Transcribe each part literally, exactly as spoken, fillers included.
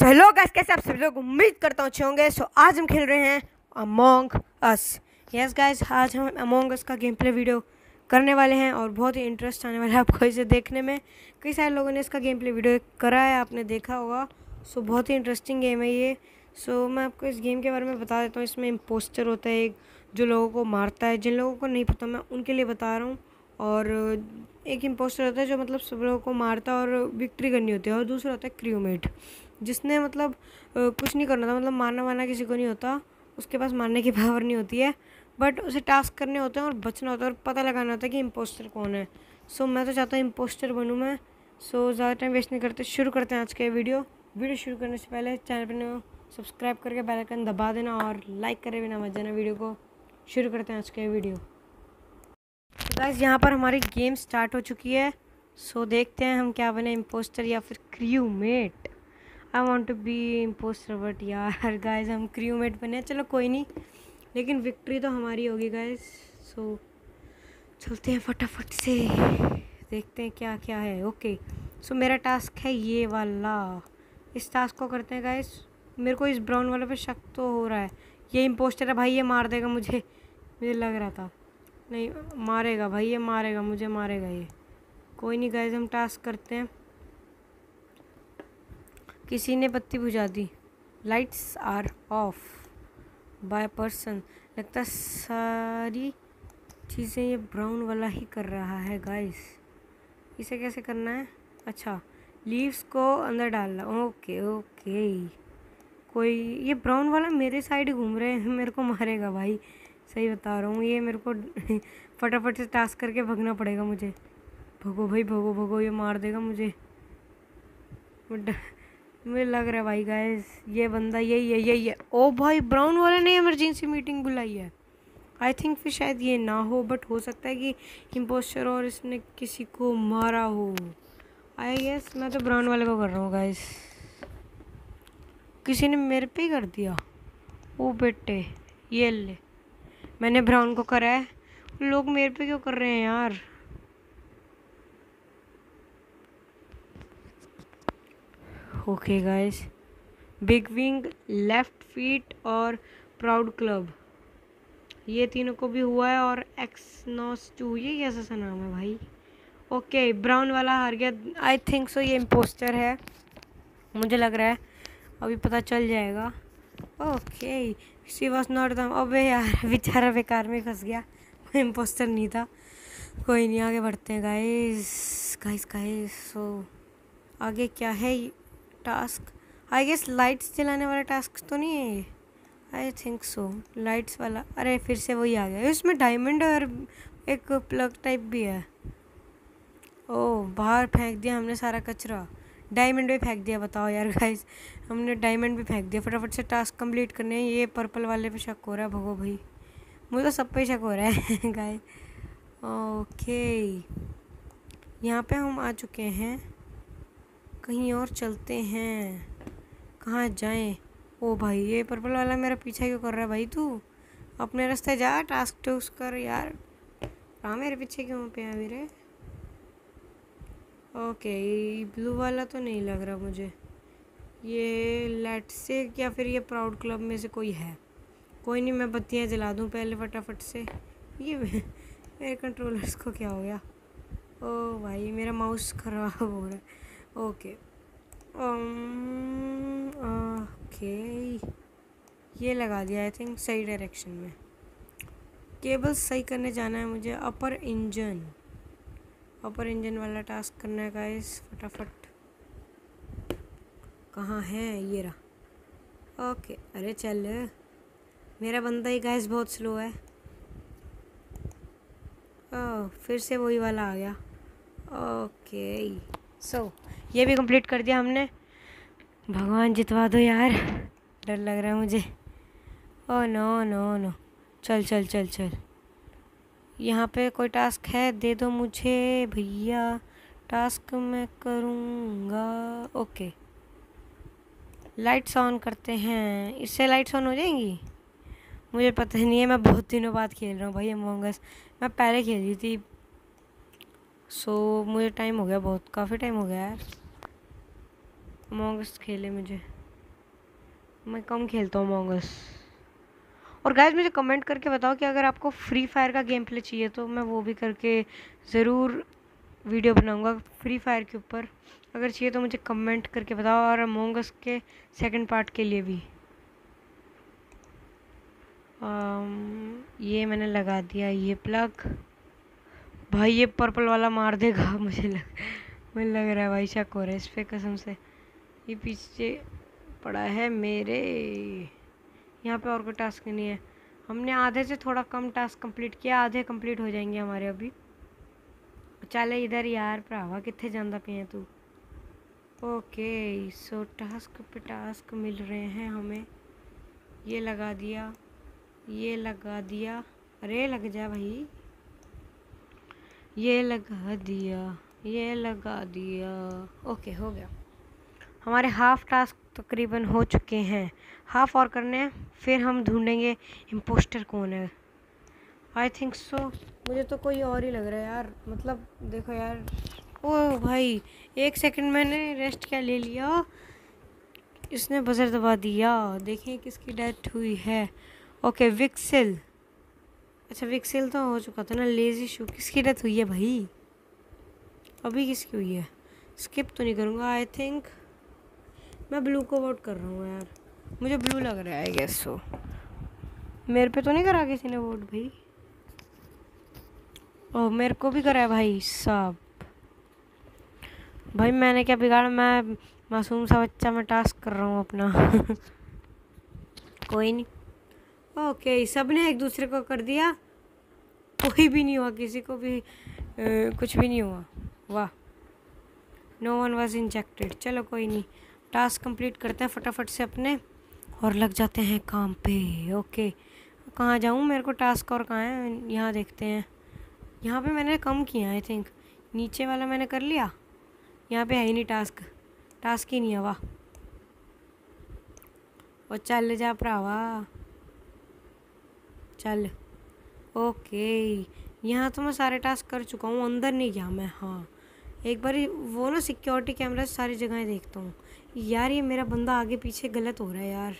So hello guys, कैसे आप सभी लोग, उम्मीद करता हूँ अच्छे होंगे। सो आज हम खेल रहे हैं अमोंग अस। यस गाइस, आज हम अमोंग अस का गेम प्ले वीडियो करने वाले हैं और बहुत ही इंटरेस्ट आने वाला है आपको इसे देखने में। कई सारे लोगों ने इसका गेम प्ले वीडियो करा है, आपने देखा होगा। सो बहुत ही इंटरेस्टिंग गेम है ये। सो मैं आपको इस गेम के बारे में बता देता हूँ। इसमें इम्पोस्टर होता है एक, जो लोगों को मारता है। जिन लोगों को नहीं पता, मैं उनके लिए बता रहा हूँ। और एक इम्पोस्टर होता है जो मतलब सब लोगों को मारता है और विक्ट्री करनी होती है। और दूसरा होता है क्रूमेट, जिसने मतलब कुछ नहीं करना था, मतलब मारना वारना किसी को नहीं होता, उसके पास मारने की पावर नहीं होती है, बट उसे टास्क करने होते हैं और बचना होता है और पता लगाना होता है कि इम्पोस्टर कौन है। सो मैं तो चाहता हूँ इम्पोस्टर बनूँ मैं। सो ज़्यादा टाइम वेस्ट नहीं करते, शुरू करते हैं आज का वीडियो। वीडियो शुरू करने से पहले चैनल पर सब्सक्राइब करके बेल आइकन दबा देना और लाइक करे बिना मत जाना वीडियो को। शुरू करते हैं आज का वीडियो। तो गाइस, यहाँ पर हमारी गेम स्टार्ट हो चुकी है। सो देखते हैं हम क्या बने, इम्पोस्टर या फिर crewmate. I want to be impostor, but यार गाइस हम क्रूमेट बने। चलो कोई नहीं, लेकिन विक्ट्री तो हमारी होगी गाइस। सो चलते हैं फटाफट से, देखते हैं क्या क्या है। ओके, सो मेरा टास्क है ये वाला। इस टास्क को करते हैं गाइस। मेरे को इस ब्राउन वाले पे शक तो हो रहा है, ये इम्पोस्टर है भाई, ये मार देगा मुझे, मुझे लग रहा था। नहीं मारेगा भाई, ये मारेगा मुझे, मारेगा ये। कोई नहीं गाइस, हम टास्क करते हैं। किसी ने बत्ती बुझा दी। Lights are off by person. लगता है सारी चीज़ें ये ब्राउन वाला ही कर रहा है गाइस। इसे कैसे करना है? अच्छा, लीव्स को अंदर डालना। ओके ओके, कोई ये ब्राउन वाला मेरे साइड घूम रहे हैं, मेरे को मारेगा भाई, सही बता रहा हूँ। ये मेरे को फटाफट से टास्क करके भगना पड़ेगा मुझे। भगो भाई भगो भगो, ये मार देगा मुझे, मुझे लग रहा है भाई गाइस ये बंदा यही है, यही है। ओ भाई, ब्राउन वाले ने इमरजेंसी मीटिंग बुलाई है। आई थिंक फिर शायद ये ना हो, बट हो सकता है कि इम्पोस्टर और इसने किसी को मारा हो। आई गेस मैं तो ब्राउन वाले को कर रहा हूँ गाइस। किसी ने मेरे पे ही कर दिया। ओ बेटे, ये ले, मैंने ब्राउन को करा है, लोग मेरे पे क्यों कर रहे हैं यार। Okay guys, big wing, left feet और प्राउड क्लब, ये तीनों को भी हुआ है। और एक्स नॉस टू, ये कैसा सा नाम है भाई। ओके, ब्राउन वाला हार गया। आई थिंक सो ये इम्पोस्टर है, मुझे लग रहा है, अभी पता चल जाएगा। Okay, she was not the, अबे यार बेचारा बेकार में फंस गया, इम्पोस्टर नहीं था। कोई नहीं, आगे बढ़ते हैं गाइस गाइस गाइस। सो आगे क्या है टास्क? आई गेस लाइट्स जलाने वाला टास्क तो नहीं है ये। आई थिंक सो लाइट्स वाला। अरे फिर से वही आ गया। इसमें डायमंड और एक प्लग टाइप भी है। ओह, बाहर फेंक दिया हमने सारा कचरा, डायमंड भी फेंक दिया। बताओ यार गाइस, हमने डायमंड भी फेंक दिया। फटाफट से टास्क कंप्लीट करने हैं। ये पर्पल वाले पे शक हो रहा है, भगो भाई, मुझे तो सब पे शक हो रहा है गाइस। ओके, यहाँ पे हम आ चुके हैं, कहीं और चलते हैं। कहाँ जाएं? ओ भाई, ये पर्पल वाला मेरा पीछा क्यों कर रहा है भाई? तू अपने रास्ते जा, टास्क टूस्क कर यार। हाँ, मेरे पीछे क्यों पे है मेरे? ओके, ब्लू वाला तो नहीं लग रहा मुझे, ये लेट्स से या फिर ये प्राउड क्लब में से कोई है। कोई नहीं, मैं बत्तियाँ जला दूँ पहले फटाफट से। ये मेरे कंट्रोलर्स को क्या हो गया? ओ भाई, मेरा माउस खराब हो रहा है। ओके ओके, ये लगा दिया आई थिंक सही डायरेक्शन में। केबल सही करने जाना है मुझे। अपर इंजन, अपर इंजन वाला टास्क करना है गाइस, फटाफट। कहाँ है? ये रहा। ओके, अरे चल, मेरा बंदा ही गाइस बहुत स्लो है। ओह, फिर से वही वाला आ गया। ओके, सो so, ये भी कंप्लीट कर दिया हमने। भगवान जितवा दो यार, डर लग रहा है मुझे। ओह नो नो नो, चल चल चल चल, यहाँ पे कोई टास्क है, दे दो मुझे भैया, टास्क मैं करूँगा। ओके, लाइट्स ऑन करते हैं। इससे लाइट्स ऑन हो जाएंगी? मुझे पता नहीं है, मैं बहुत दिनों बाद खेल रहा हूँ भाई अमोंग अस। मैं पहले खेली थी, सो मुझे टाइम हो गया, बहुत काफ़ी टाइम हो गया यार अमोंग अस खेले मुझे। मैं कम खेलता हूँ अमंग अस। और गाइस मुझे कमेंट करके बताओ कि अगर आपको फ्री फायर का गेम प्ले चाहिए तो मैं वो भी करके ज़रूर वीडियो बनाऊंगा फ्री फायर के ऊपर। अगर चाहिए तो मुझे कमेंट करके बताओ, और अमंग अस के सेकंड पार्ट के लिए भी। आम, ये मैंने लगा दिया ये प्लग। भाई ये पर्पल वाला मार देगा मुझे लग मुझे लग रहा है भाई, शक हो रहा है इस पे कसम से। ये पीछे पड़ा है मेरे। यहाँ पे और कोई टास्क नहीं है। हमने आधे से थोड़ा कम टास्क कंप्लीट किया, आधे कंप्लीट हो जाएंगे हमारे अभी। चले इधर यार भरावा, कितने जाना पे है तू। ओके सो टास्क पे टास्क मिल रहे हैं हमें। ये लगा दिया, ये लगा दिया, अरे लग जा भाई। ये लगा दिया, ये लगा दिया। ओके हो गया। हमारे हाफ टास्क तकरीबन हो चुके हैं, हाफ और करने हैं, फिर हम ढूंढेंगे इम्पोस्टर कौन है। आई थिंक सो, मुझे तो कोई और ही लग रहा है यार। मतलब देखो यार, ओ भाई एक सेकंड मैंने रेस्ट क्या ले लिया, इसने बजर दबा दिया। देखें किसकी डेथ हुई है। ओके विक्सिल, अच्छा विक्सिल तो हो चुका था ना। लेजी शू किसकी डेथ हुई है भाई, अभी किसकी हुई है। स्किप तो नहीं करूँगा आई थिंक। मैं ब्लू को वोट कर रहा हूँ यार, मुझे ब्लू लग रहा है। गेस सो मेरे पे तो नहीं करा किसी ने वोट भाई। ओह मेरे को भी करा है भाई साहब। भाई मैंने क्या बिगाड़ा, मैं मासूम सा बच्चा, मैं टास्क कर रहा हूँ अपना कोई नहीं। ओके सबने एक दूसरे को कर दिया, कोई भी नहीं हुआ, किसी को भी ए, कुछ भी नहीं हुआ। वाह, नो वन वाज इंजेक्टेड। चलो कोई नहीं, टास्क कंप्लीट करते हैं फटाफट से अपने और लग जाते हैं काम पे। ओके कहाँ जाऊँ, मेरे को टास्क और कहाँ है, यहाँ देखते हैं। यहाँ पे मैंने कम किया आई थिंक, नीचे वाला मैंने कर लिया, यहाँ पे है ही नहीं टास्क, टास्क ही नहीं है। वाह, और चल जा भरावा चल। ओके यहाँ तो मैं सारे टास्क कर चुका हूँ, अंदर नहीं गया मैं। हाँ एक बार वो ना सिक्योरिटी कैमरा सारी जगह देखता हूँ। यार ये मेरा बंदा आगे पीछे गलत हो रहा है यार,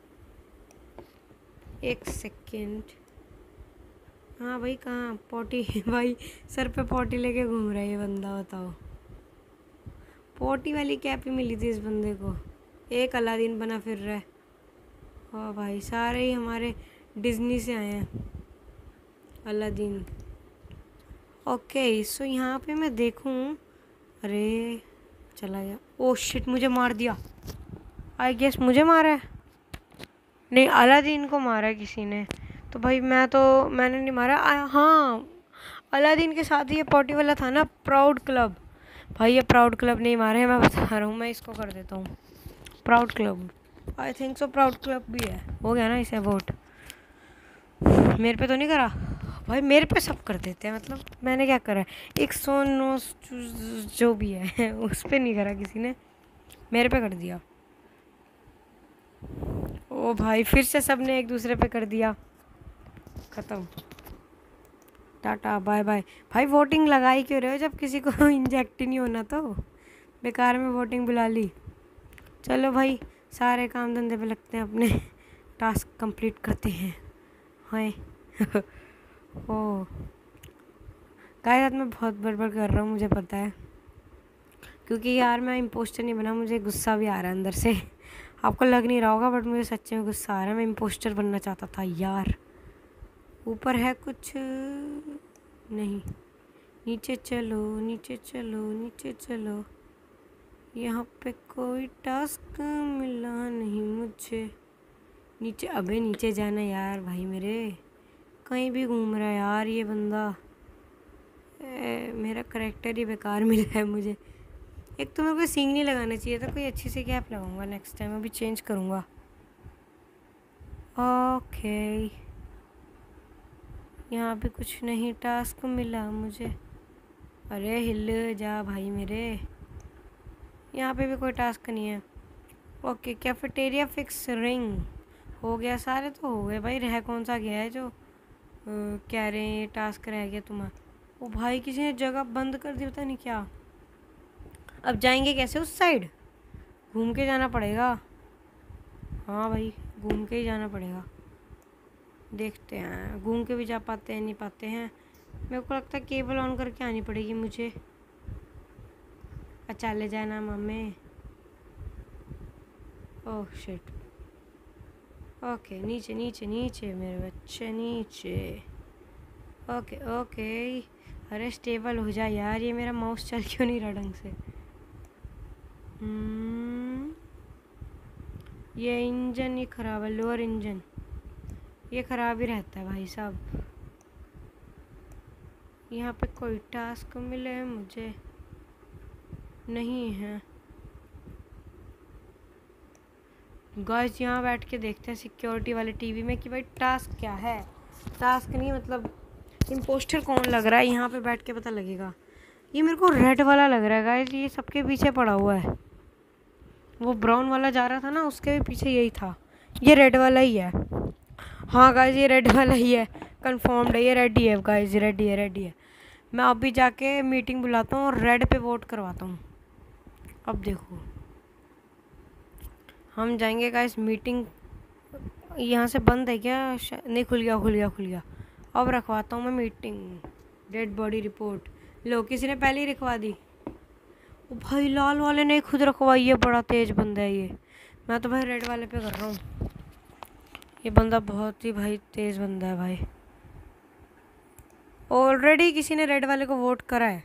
एक सेकेंड। हाँ भाई कहाँ पोटी भाई सर पे पोटी लेके घूम रहा है ये बंदा, बताओ। पोटी वाली कैप ही मिली थी इस बंदे को, एक अलादीन बना फिर रहा है। हाँ भाई सारे ही हमारे डिज्नी से आए हैं, अलादीन। ओके सो यहाँ पे मैं देखूँ, अरे चला गया। ओह शिट मुझे मार दिया, आई गेस मुझे मारा है, नहीं अलादीन को मारा है किसी ने। तो भाई मैं तो मैंने नहीं मारा। आ, हाँ अलादीन के साथ ही ये पॉटी वाला था ना, प्राउड क्लब। भाई ये प्राउड क्लब नहीं मारे हैं, मैं बता रहा हूँ। मैं इसको कर देता हूँ proud club, I think so proud club भी है। हो गया ना इसे वोट, मेरे पे तो नहीं करा भाई, मेरे पे सब कर देते हैं। मतलब मैंने क्या करा है, एक सौ नौ जो भी है उस पर नहीं करा किसी ने, मेरे पे कर दिया। ओ भाई फिर से सब ने एक दूसरे पे कर दिया, ख़त्म, टाटा बाय बाय। भाई वोटिंग लगा ही क्यों रहे हो जब किसी को इंजेक्ट ही नहीं होना, तो बेकार में वोटिंग बुला ली। चलो भाई सारे काम धंधे पे लगते हैं अपने, टास्क कंप्लीट करते हैं। हाय ओ गाइस मैं बहुत बड़बड़ कर रहा हूँ मुझे पता है, क्योंकि यार मैं इम्पोस्टर नहीं बना, मुझे गुस्सा भी आ रहा है अंदर से। आपको लग नहीं रहा होगा बट मुझे सच्चे में गुस्सा आ रहा है, मैं इम्पोस्टर बनना चाहता था यार। ऊपर है कुछ नहीं, नीचे चलो नीचे चलो नीचे चलो, यहाँ पे कोई टास्क मिला नहीं मुझे। नीचे, अबे नीचे जाना यार भाई मेरे, कहीं भी घूम रहा है यार ये बंदा। ए, मेरा करेक्टर ही बेकार मिला है मुझे। एक तो मेरे को सींग नहीं लगाना चाहिए था, कोई अच्छी सी कैप लगाऊंगा नेक्स्ट टाइम, अभी चेंज करूँगा। ओके यहाँ पे कुछ नहीं टास्क मिला मुझे, अरे हिल जा भाई मेरे, यहाँ पे भी कोई टास्क नहीं है। ओके कैफेटेरिया फिक्स रिंग हो गया, सारे तो हो गए भाई। रह कौन सा गया है जो कह रहे हैं टास्क रह गया तुम्हारा। ओ भाई किसी ने जगह बंद कर दी, पता नहीं क्या। अब जाएंगे कैसे उस साइड, घूम के जाना पड़ेगा। हाँ भाई, घूम के ही जाना पड़ेगा। देखते हैं घूम के भी जा पाते हैं नहीं पाते हैं। मेरे को लगता है केबल ऑन करके आनी पड़ेगी मुझे। अच्छा ले जाना मम्मी। Oh shit. ओके नीचे नीचे नीचे मेरे बच्चे नीचे। Okay okay. अरे स्टेबल हो जा यार, ये मेरा माउस चल क्यों नहीं रहा ढंग से। hmm, ये इंजन ही ख़राब है, लोअर इंजन ये ख़राब ही रहता है भाई साहब। यहाँ पे कोई टास्क मिले मुझे नहीं है। गाइस यहाँ बैठ के देखते हैं सिक्योरिटी वाले टीवी में कि भाई टास्क क्या है। टास्क नहीं मतलब इम्पोस्टर कौन लग रहा है, यहाँ पे बैठ के पता लगेगा। ये मेरे को रेड वाला लग रहा है गाइस, ये सबके पीछे पड़ा हुआ है। वो ब्राउन वाला जा रहा था ना, उसके भी पीछे यही था। ये रेड वाला ही है। हाँ गाइस ये रेड वाला ही है, कंफर्म्ड है, ये रेड ही है गाइस, रेड ही है रेड ही है। मैं अभी जाके मीटिंग बुलाता हूँ और रेड पे वोट करवाता हूँ। अब देखो हम जाएंगे गाइस मीटिंग। यहाँ से बंद है क्या? नहीं खुल गया खुल गया खुल गया। अब रखवाता हूँ मैं मीटिंग। Dead body report. लो किसी ने पहले ही रखवा दी। ओ भाई लाल वाले ने खुद रखवाई है, बड़ा तेज बंदा है ये। मैं तो भाई रेड वाले पे कर रहा हूँ। ये बंदा बहुत ही भाई तेज बंदा है भाई। ऑलरेडी किसी ने रेड वाले को वोट करा है,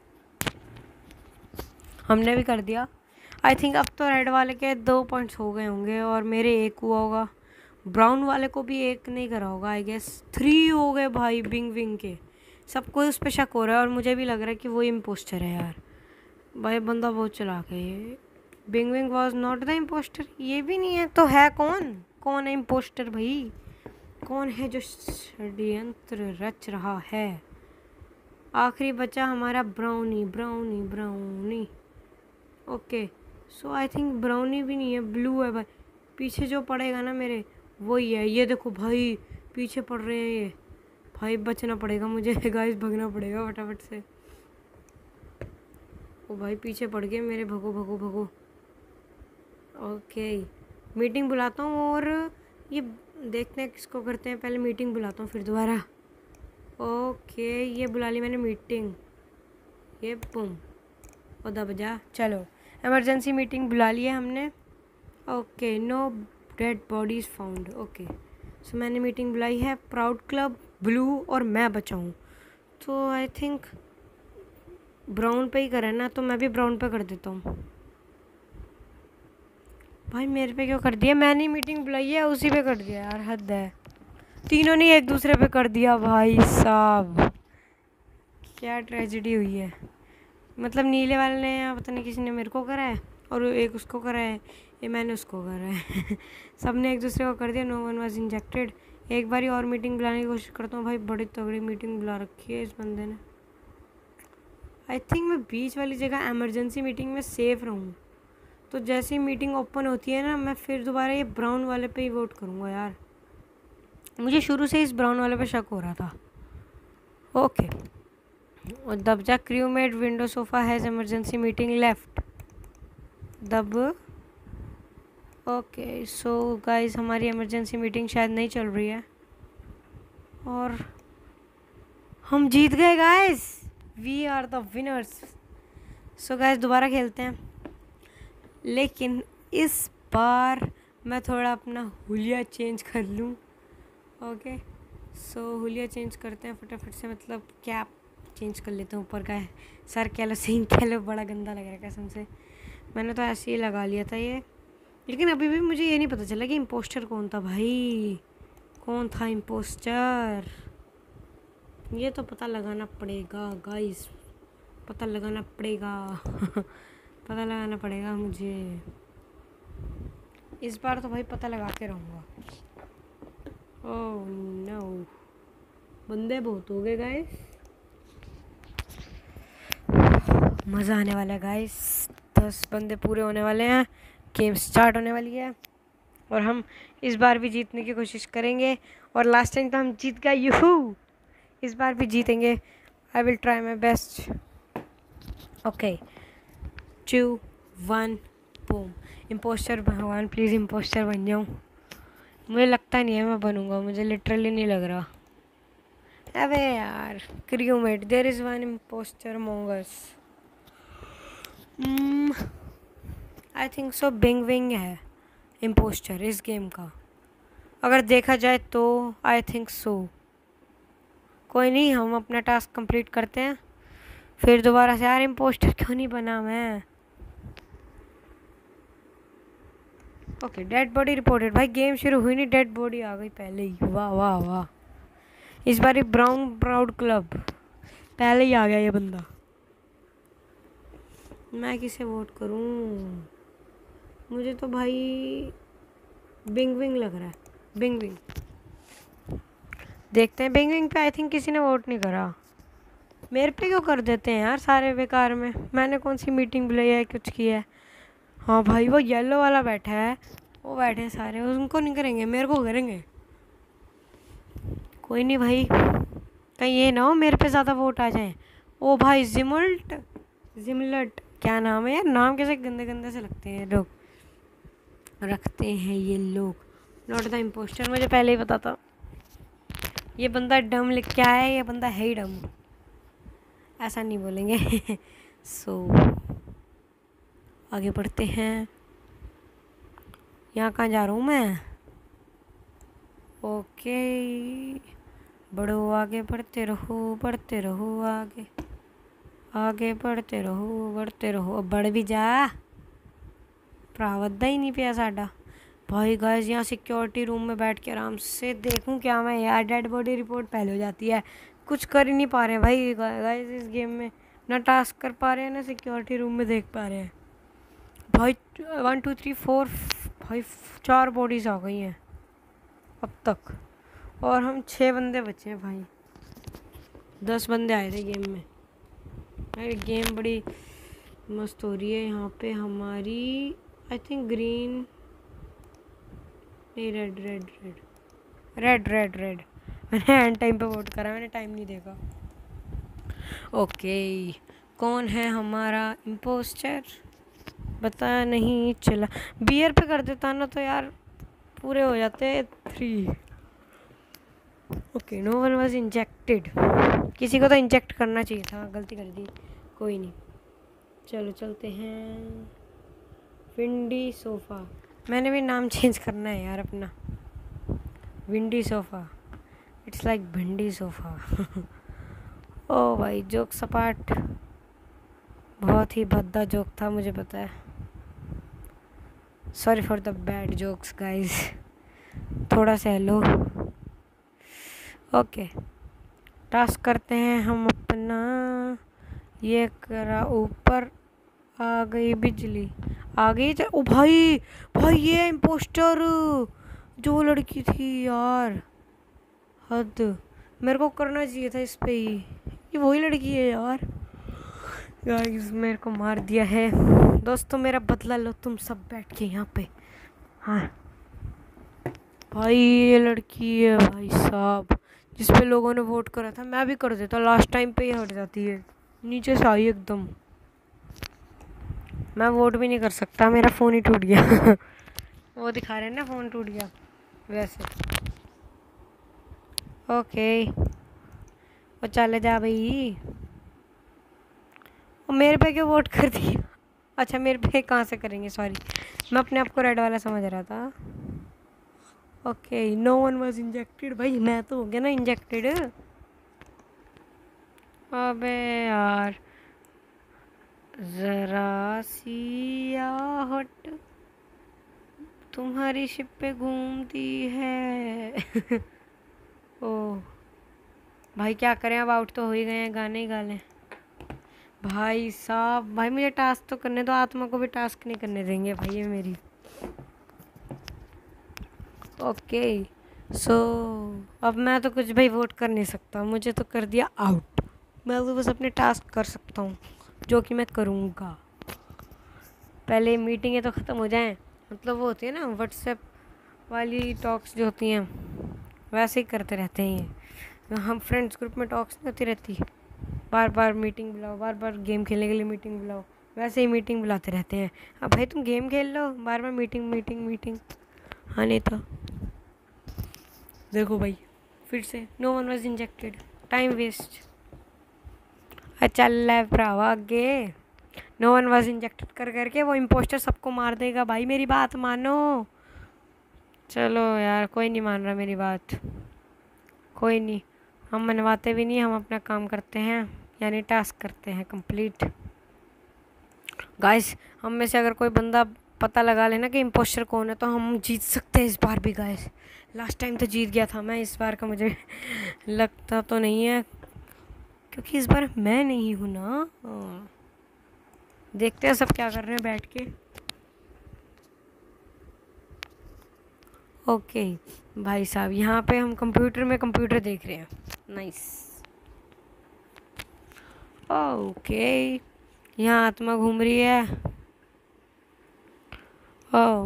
हमने भी कर दिया। आई थिंक अब तो रेड वाले के दो पॉइंट्स हो गए होंगे और मेरे एक हुआ होगा। ब्राउन वाले को भी एक नहीं करा होगा, आई गेस थ्री हो गए भाई बिंग विंग के। सबको उस पर शक हो रहा है और मुझे भी लग रहा है कि वो इम्पोस्टर है यार। भाई बंदा बहुत चलाक है ये। Bing Wing was not the impostor, ये भी नहीं है तो है कौन? कौन है इम्पोस्टर भाई? कौन है जो षड्यंत्र रच रहा है? आखिरी बचा हमारा Brownie Brownie Brownie. Okay so I think Brownie भी नहीं है, ब्लू है भाई। पीछे जो पड़ेगा ना मेरे वही है। ये देखो भाई पीछे पड़ रहे हैं ये। भाई बचना पड़ेगा मुझे गाइस, भगना पड़ेगा फटाफट से। ओ भाई पीछे पड़ गए मेरे, भगो भगो भगो। ओके मीटिंग बुलाता हूँ और ये देखते हैं किसको करते हैं। पहले मीटिंग बुलाता हूँ फिर दोबारा। ओके ये बुला ली मैंने मीटिंग। ये बुम और दब जा। चलो इमरजेंसी मीटिंग बुला ली है हमने। Okay no dead bodies found. Okay so मैंने मीटिंग बुलाई है। प्राउड क्लब ब्लू और मैं बचा हूँ, तो आई थिंक ब्राउन पे ही करें ना, तो मैं भी ब्राउन पे कर देता हूँ। भाई मेरे पे क्यों कर दिया? मैंने मीटिंग बुलाई है उसी पे कर दिया यार, हद है। तीनों ने एक दूसरे पे कर दिया भाई साहब, क्या ट्रेजेडी हुई है। मतलब नीले वाले ने पता नहीं किसी ने मेरे को करा है और एक उसको करा है, ये मैंने उसको करा है सब ने एक दूसरे को कर दिया। No one was injected. एक बारी और मीटिंग बुलाने की कोशिश करता हूँ। भाई बड़ी तगड़ी मीटिंग बुला रखी है इस बंदे ने। आई थिंक मैं बीच वाली जगह इमरजेंसी मीटिंग में सेफ रहूँ, तो जैसे ही मीटिंग ओपन होती है ना, मैं फिर दोबारा ये ब्राउन वाले पे ही वोट करूँगा यार। मुझे शुरू से इस ब्राउन वाले पे शक हो रहा था। ओके और दब जा। Crewmate Windy Sofa has emergency meeting left. दब। ओके सो गाइस हमारी इमरजेंसी मीटिंग शायद नहीं चल रही है और हम जीत गए guys. We are the winners. So guys दोबारा खेलते हैं, लेकिन इस बार मैं थोड़ा अपना हुलिया चेंज कर लूँ। ओके सो हुलिया चेंज करते हैं फटाफट से। मतलब कैप चेंज कर लेते हैं ऊपर का है, सर कह लो सीन कह लो, बड़ा गंदा लग रहा है कसम से। मैंने तो ऐसे ही लगा लिया था ये, लेकिन अभी भी मुझे ये नहीं पता चला कि इम्पोस्टर कौन था भाई। कौन था इम्पोस्टर? ये तो पता लगाना पड़ेगा गाइस, पता लगाना पड़ेगा पता लगाना पड़ेगा मुझे इस बार तो भाई, पता लगा के रहूँगा। ओह नो बंदे बहुत हो गए गाइस, मज़ा आने वाला है गाइस। दस बंदे पूरे होने वाले हैं, गेम स्टार्ट होने वाली है और हम इस बार भी जीतने की कोशिश करेंगे। और लास्ट टाइम तो हम जीत गए, यूहू। इस बार भी जीतेंगे। I will try my best. Okay two one boom. Impostor भगवान प्लीज़ इम्पोस्टर बन जाऊँ। मुझे लगता नहीं है मैं बनूँगा, मुझे लिटरली नहीं लग रहा। अबे यार crewmate, there is one impostor among us. I think so Bing Wing है इम्पोस्टर इस गेम का, अगर देखा जाए तो। I think so. कोई नहीं, हम अपना टास्क कंप्लीट करते हैं फिर दोबारा से। यार इम्पोस्टर क्यों नहीं बना मैं? Okay, dead body reported. भाई गेम शुरू हुई नहीं, डेड बॉडी आ गई पहले ही। वाह वाह वाह। इस बार ब्राउन प्राउड क्लब पहले ही आ गया ये बंदा। मैं किसे वोट करूं? मुझे तो भाई बिंग विंग लग रहा है। बिंग विंग देखते हैं। बिंग विंग पे आई थिंक किसी ने वोट नहीं करा। मेरे पे क्यों कर देते हैं यार सारे बेकार में? मैंने कौन सी मीटिंग बुलाई है, कुछ किया है? हाँ भाई वो येलो वाला बैठा है, वो बैठे हैं सारे, उनको नहीं करेंगे, मेरे को करेंगे। कोई नहीं भाई, कहीं ये ना हो मेरे पे ज़्यादा वोट आ जाए। ओ भाई जिमल्ट जिमलट क्या नाम है यार? नाम कैसे गंदे गंदे से लगते हैं लोग रखते हैं ये लोग। नॉट द इम्पोस्टर, मुझे पहले ही पता था। ये बंदा डम लिख के आया है, ये बंदा है ही डम। ऐसा नहीं बोलेंगे। सो so, आगे बढ़ते हैं। यहाँ कहाँ जा रहा हूँ मैं? ओके बढ़ो, आगे बढ़ते रहो, बढ़ते रहो, आगे आगे बढ़ते रहो, बढ़ते रहो। अब बढ़ भी जा, प्रावधा ही नहीं पिया साडा। भाई गाइस यहाँ सिक्योरिटी रूम में बैठ के आराम से देखूं क्या मैं यार। डेड बॉडी रिपोर्ट पहले हो जाती है, कुछ कर ही नहीं पा रहे हैं भाई गाइस इस गेम में। ना टास्क कर पा रहे हैं, ना सिक्योरिटी रूम में देख पा रहे हैं। भाई वन टू थ्री फोर, भाई चार बॉडीज आ गई हैं अब तक, और हम छः बंदे बचे हैं भाई। दस बंदे आए थे गेम में। अरे गेम बड़ी मस्त हो रही है यहाँ पे हमारी। आई थिंक ग्रीन नहीं, red red red red red red मैंने एंड टाइम पे वोट करा, मैंने टाइम नहीं देखा। ओके कौन है हमारा इम्पोस्टर? पता नहीं चला। बियर पे कर देता ना तो यार पूरे हो जाते three. Okay no one was injected. किसी को तो इंजेक्ट करना चाहिए था, गलती कर दी। कोई नहीं, चलो चलते हैं। विंडी सोफ़ा, मैंने भी नाम चेंज करना है यार अपना। Windy Sofa, it's like bhindi sofa. ओ भाई जोक सपाट, बहुत ही भद्दा जोक था, मुझे पता है। Sorry for the bad jokes guys, थोड़ा सा हेलो। ओके टास्क करते हैं हम अपना। ये करा, ऊपर आ गई बिजली, आ गई। ओ भाई भाई ये इम्पोस्टर जो लड़की थी यार, हद। मेरे को करना चाहिए था इस पे ही, ये वही लड़की है यार। गाइस मेरे को मार दिया है दोस्तों, मेरा बदला लो तुम सब बैठ के यहाँ पे। हाँ भाई ये लड़की है भाई साहब, जिस पे लोगों ने वोट करा था। मैं भी कर देता, लास्ट टाइम पे ही हट जाती है, नीचे से आई एकदम। मैं वोट भी नहीं कर सकता, मेरा फ़ोन ही टूट गया। वो दिखा रहे हैं ना फ़ोन टूट गया वैसे। ओके वो चले जा भाई। और मेरे पे क्यों वोट कर दिया? अच्छा मेरे पे कहाँ से करेंगे, सॉरी मैं अपने आप को रेड वाला समझ रहा था। Okay no one was injected. भाई मैं तो हो गया ना इंजेक्टेड। अबे यार जरा सी आहट तुम्हारी शिप पे घूमती है। ओ भाई क्या करें, अब आउट तो हो ही गए हैं, गाने ही गा लें। भाई साहब भाई मुझे टास्क तो करने दो, आत्मा को भी टास्क नहीं करने देंगे भाई ये मेरी। ओके सो अब मैं तो कुछ भाई वोट कर नहीं सकता, मुझे तो कर दिया आउट। मैं तो बस अपने टास्क कर सकता हूँ, जो कि मैं करूँगा। पहले मीटिंगें तो ख़त्म हो जाएं, मतलब वो होती है ना व्हाट्सएप वाली टॉक्स जो होती हैं, वैसे ही करते रहते हैं ये। हम फ्रेंड्स ग्रुप में टॉक्स नहीं होती रहती, बार बार मीटिंग बुलाओ, बार बार गेम खेलने के लिए मीटिंग बुलाओ, वैसे ही मीटिंग बुलाते रहते हैं। अब भाई तुम गेम खेल लो, बार बार मीटिंग मीटिंग मीटिंग। हाँ नहीं तो देखो भाई फिर से no one was injected, time waste. अच्छा ले भरावा आगे, नो वन वाज इंजेक्टेड कर करके वो इम्पोस्टर सबको मार देगा भाई, मेरी बात मानो। चलो यार कोई नहीं मान रहा मेरी बात, कोई नहीं, हम मनवाते भी नहीं, हम अपना काम करते हैं, यानी टास्क करते हैं कंप्लीट। गाइस हम में से अगर कोई बंदा पता लगा लेना कि इम्पोस्टर कौन है तो हम जीत सकते हैं इस बार भी। गाइस लास्ट टाइम तो जीत गया था मैं, इस बार का मुझे लगता तो नहीं है, क्योंकि इस बार मैं नहीं हूँ ना। देखते हैं सब क्या कर रहे हैं बैठ के। ओके भाई साहब यहाँ पे हम कंप्यूटर में कंप्यूटर देख रहे हैं, नाइस। ओके यहाँ आत्मा घूम रही है। ओह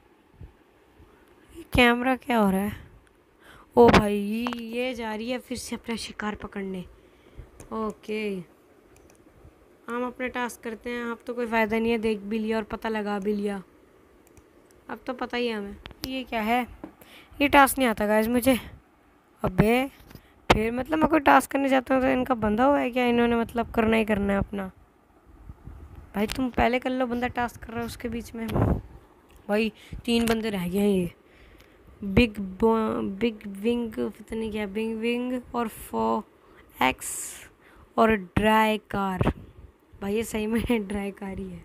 कैमरा क्या हो रहा है? ओ भाई ये जा रही है फिर से अपना शिकार पकड़ने। ओके हम अपने टास्क करते हैं, अब तो कोई फ़ायदा नहीं है, देख भी लिया और पता लगा भी लिया, अब तो पता ही है हमें। ये क्या है? ये टास्क नहीं आता गाइस मुझे। अबे फिर मतलब मैं कोई टास्क करने जाता हूँ तो इनका बंधा हुआ है क्या? इन्होंने मतलब करना ही करना है अपना। भाई तुम पहले कर लो, बंदा टास्क कर रहा है उसके बीच में। भाई तीन बंदे रह गए हैं, ये बिग बिग विंग पता नहीं क्या, बिग विंग और फो एक्स और ड्राई कार। भाई ये सही में ड्राई कार ही है।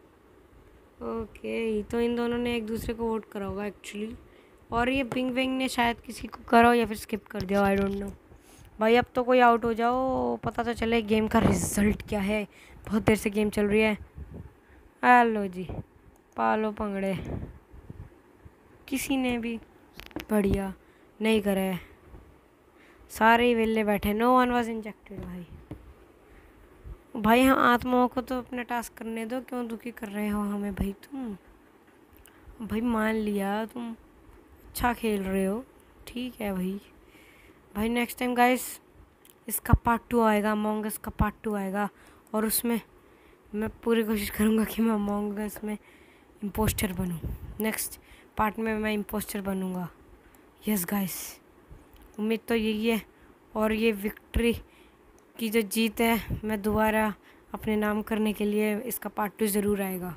ओके तो इन दोनों ने एक दूसरे को वोट करा होगा एक्चुअली, और ये बिंग विंग ने शायद किसी को करा हो या फिर स्किप कर दिया, आई डोंट नो। भाई अब तो कोई आउट हो जाओ, पता तो चले गेम का रिजल्ट क्या है, बहुत देर से गेम चल रही है। हेलो जी पालो पंगड़े, किसी ने भी बढ़िया नहीं करा है, सारे ही वेले बैठे, नो वन वाज इंजेक्टेड। भाई भाई हाँ आत्माओं को तो अपना टास्क करने दो, क्यों दुखी कर रहे हो हमें भाई तुम? भाई मान लिया तुम अच्छा खेल रहे हो, ठीक है भाई। भाई नेक्स्ट टाइम गाइस इसका पार्ट टू आएगा, अमंग अस का पार्ट टू आएगा, और उसमें मैं पूरी कोशिश करूँगा कि मैं अमंग अस में इम्पोस्टर बनूँ। नेक्स्ट पार्ट में मैं इम्पोस्टर बनूँगा। यस गाइस उम्मीद तो यही है, और ये विक्ट्री की जो जीत है मैं दोबारा अपने नाम करने के लिए इसका पार्ट टू ज़रूर आएगा।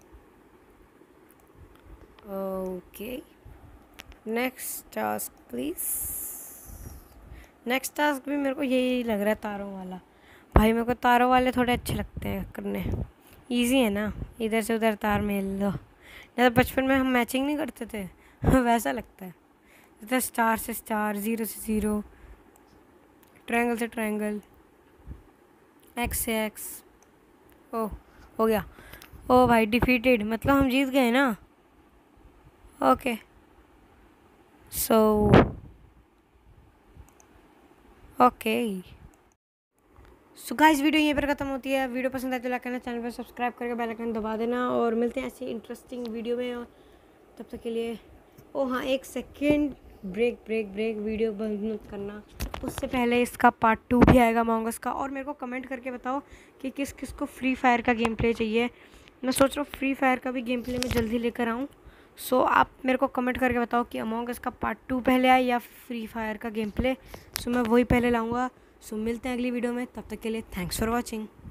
Okay next task please. Next task भी मेरे को यही लग रहा है, तारों वाला। भाई मेरे को तारों वाले थोड़े अच्छे लगते हैं करने, इजी है ना, इधर से उधर तार मेल लो। जैसे बचपन में हम मैचिंग नहीं करते थे वैसा लगता है, जैसे स्टार से स्टार, ज़ीरो से ज़ीरो, ट्रायंगल से ट्रायंगल, एक्स से एक्स। ओह हो गया। ओ भाई डिफीटेड मतलब हम जीत गए ना। Okay so okay so guys video यहीं पर ख़त्म होती है। वीडियो पसंद आए तो लाइक करना, चैनल पर सब्सक्राइब करके बेल आइकन दबा देना, और मिलते हैं ऐसी इंटरेस्टिंग वीडियो में। और तब तक के लिए ओ हाँ एक second, break break break video बंद मत करना, उससे पहले इसका पार्ट टू भी आएगा अमंग अस का। और मेरे को कमेंट करके बताओ कि किस किस को फ्री फायर का गेम प्ले चाहिए। मैं सोच रहा हूँ फ्री फायर का भी गेम प्ले मैं जल्दी लेकर आऊँ। सो आप मेरे को कमेंट करके बताओ कि अमंग अस का पार्ट टू पहले आए या फ्री फायर का गेम प्ले। सो मैं वही पहले लाऊँगा। सो मिलते हैं अगली वीडियो में, तब तक के लिए थैंक्स फॉर वॉचिंग।